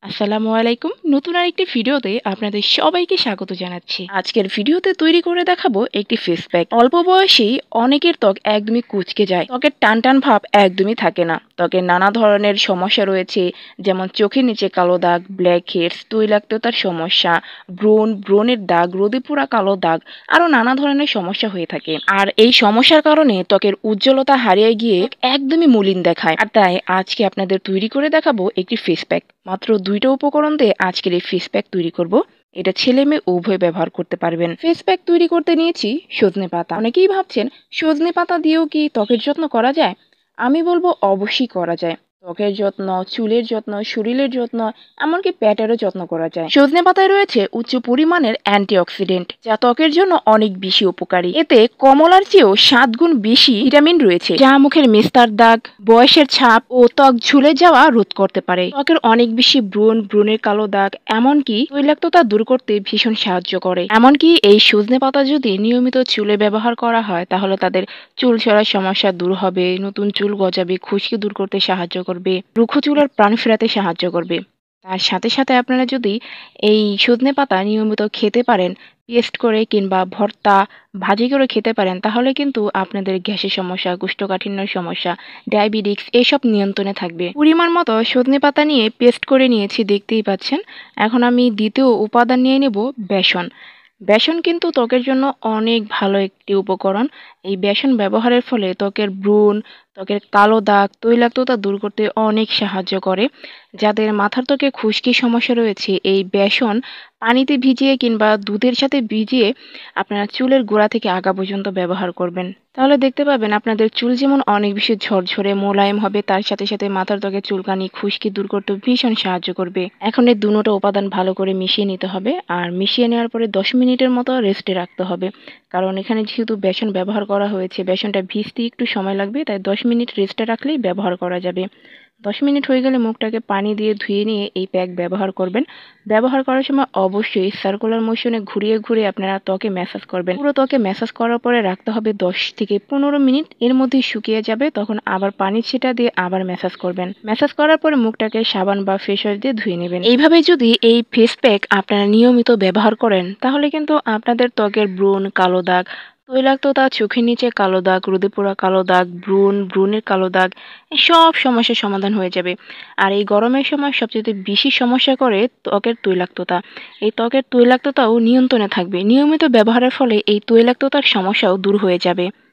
আসসালামু আলাইকুম। নতুন আরেকটি ভিডিওতে আপনাদের সবাইকে স্বাগত জানাচ্ছি। আজকের ভিডিওতে তৈরি করে দেখাবো একটি ফেস প্যাক। অল্প বয়সেই অনেকের ত্বক একদমই কুঁচকে যায়। ত্বকের টান ভাব একদমই থাকে না। ত্বকের নানা ধরনের সমস্যা রয়েছে, যেমন চোখের নিচে কালো দাগ, ব্ল্যাক হেডস, তৈলাক্ততার সমস্যা, ব্রণের দাগ, রোদে পোড়া কালো দাগ, আরো নানা ধরনের সমস্যা হয়ে থাকে। আর এই সমস্যার কারণে ত্বকের উজ্জ্বলতা হারিয়ে গিয়ে একদমই মলিন দেখায়। আর তাই আজকে আপনাদের তৈরি করে দেখাবো একটি ফেস প্যাক। মাত্র ২টা উপকরণ দিয়ে আজকের এই ফেস প্যাক তৈরি করব। এটা ছেলে মেয়ে উভয় ব্যবহার করতে পারবেন। ফেস প্যাক তৈরি করতে নিয়েছি সজনে পাতা। অনেকেই ভাবছেন সজনে পাতা দিয়েও কি ত্বকের যত্ন করা যায়? আমি বলবো অবশ্যই করা যায়। ত্বকের যত্ন, চুলের যত্ন, শরীরের যত্ন, এমনকি পেটেরও যত্ন করা যায়। সজনে পাতায় রয়েছে উচ্চ পরিমাণের অ্যান্টিঅক্সিডেন্ট, যা ত্বকের জন্য অনেক বেশি উপকারী। এতে কমলার চেয়েও ৭ গুণ বেশি ভিটামিন রয়েছে, যা মুখের মেস্তার দাগ, বয়সের ছাপ ও ত্বক ঝুলে যাওয়া রোধ করতে পারে। ত্বকের অনেক বেশি ব্রণের কালো দাগ, এমনকি তৈলাক্ততা দূর করতে ভীষণ সাহায্য করে। এমনকি এই সজনে পাতা যদি নিয়মিত চুলে ব্যবহার করা হয়, তাহলে তাদের চুল ঝরার সমস্যা দূর হবে, নতুন চুল গজাবে, খুশকি দূর করতে সাহায্য করবে, রুক্ষ চুলের প্রাণ ফেরাতে সাহায্য করবে। তার সাথে সাথে আপনারা যদি এই সজনে পাতা নিয়মিত খেতে পারেন, পেস্ট করে কিংবা ভর্তা, ভাজি করে খেতে পারেন, তাহলে কিন্তু আপনাদের গ্যাসের সমস্যা, কোষ্ঠকাঠিন্যের সমস্যা, ডায়াবেটিক্স এসব নিয়ন্ত্রণে থাকবে। পরিমাণ মতো সজনে পাতা নিয়ে পেস্ট করে নিয়েছি, দেখতেই পাচ্ছেন। এখন আমি দ্বিতীয় উপাদান নিয়ে নেব বেসন। বেসন কিন্তু ত্বকের জন্য অনেক ভালো একটি উপকরণ। এই বেসন ব্যবহারের ফলে ত্বকের কালো দাগ, তৈলাক্ততা দূর করতে অনেক সাহায্য করে। যাদের মাথার ত্বকে খুশকির সমস্যা রয়েছে, এই বেসন পানিতে ভিজিয়ে কিংবা দুধের সাথে ভিজিয়ে আপনারা চুলের গোড়া থেকে আগা পর্যন্ত ব্যবহার করবেন। তাহলে দেখতে পাবেন আপনাদের চুল যেমন অনেক বেশি ঝরঝরে মোলায়েম হবে, তার সাথে সাথে মাথার ত্বকে চুলকানি, খুশকি দূর করতে ভীষণ সাহায্য করবে। এখন এই দুটো উপাদান ভালো করে মিশিয়ে নিতে হবে, আর মিশিয়ে নেওয়ার পরে 10 মিনিটের মতো রেস্টে রাখতে হবে। কারণ এখানে যেহেতু বেসন ব্যবহার করা হয়েছে, বেসনটা ভিজতে একটু সময় লাগবে, তাই 10 মিনিট রেস্টে রাখলেই ব্যবহার করা যাবে। 10 মিনিট হয়ে গেলে মুখটাকে পানি দিয়ে ধুয়ে নিয়ে এই প্যাক ব্যবহার করবেন। ব্যবহার করার সময় অবশ্যই সার্কুলার মোশনে ঘুরিয়ে ঘুরিয়ে আপনারা ত্বকে ম্যাসাজ করবেন। পুরো ত্বকে ম্যাসাজ করার পরে রাখতে হবে 10 থেকে 15 মিনিট। এর মধ্যেই শুকিয়ে যাবে, তখন আবার পানির ছিটা দিয়ে আবার ম্যাসাজ করবেন। ম্যাসাজ করার পরে মুখটাকে সাবান বা ফেস ওয়াশ দিয়ে ধুয়ে নেবেন। এইভাবে যদি এই ফেস প্যাক আপনারা নিয়মিত ব্যবহার করেন, তাহলে কিন্তু আপনাদের ত্বকের কালো দাগ, তৈলাক্ততা, চোখের নিচে কালো দাগ, রোদে পোড়া কালো দাগ, ব্রণের কালো দাগ, সব সমস্যার সমাধান হয়ে যাবে। আর এই গরমের সময় সবচেয়ে বেশি সমস্যা করে ত্বকের তৈলাক্ততা। এই ত্বকের তৈলাক্ততাও নিয়ন্ত্রণে থাকবে। নিয়মিত ব্যবহারের ফলে এই তৈলাক্ততার সমস্যাও দূর হয়ে যাবে।